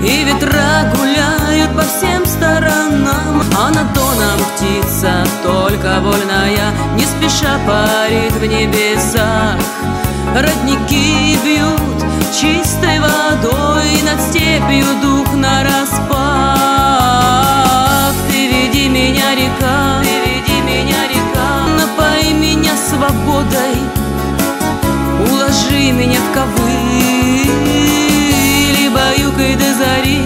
И ветра гуляют по всем сторонам, а над доном птица только вольная не спеша парит в небесах. Родники бьют чистой водой, над степью дух нараспах. Ты веди меня, река, ты веди меня, река, напои меня свободой, уложи меня в ковыль, баюкай до зари.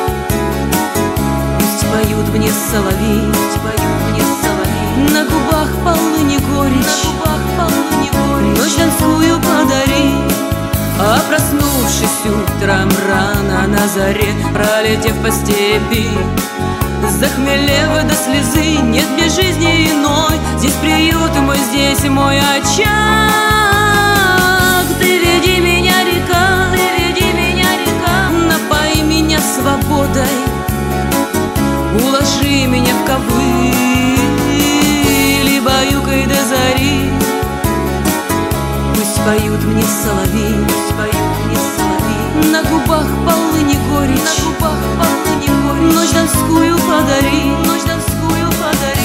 Пусть поют мне соловьи, пусть поют мне соловьи. На губах полыни горечь, на губах полыни горечь. Ночь танцую подари, а проснувшись утром рано на заре, пролетев по степи, захмелев до слезы, нет мне жизни иной. Здесь приют мой, здесь мой очаг. Ты веди меня, река, ты веди меня, река, напои меня свободой, уложи меня в ковыль, баюкай до зари. Пусть поют мне соловьи, пусть поют мне соловьи. На губах полыни горечь, на губах полыни горечь. Ночь донскую подари, ночь донскую подари.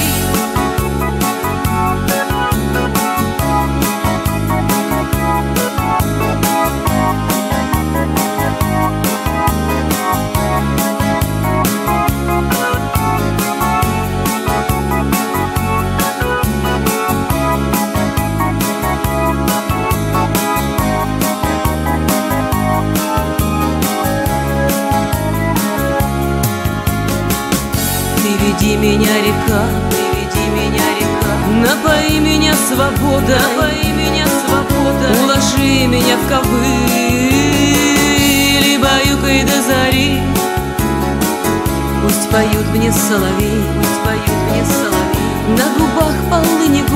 Веди меня, река, приведи меня, река, напои меня свободой, напои меня свободой, уложи меня в ковыль, баюкай до зари. Пусть поют мне соловьи, пусть поют мне соловьи. На губах полыни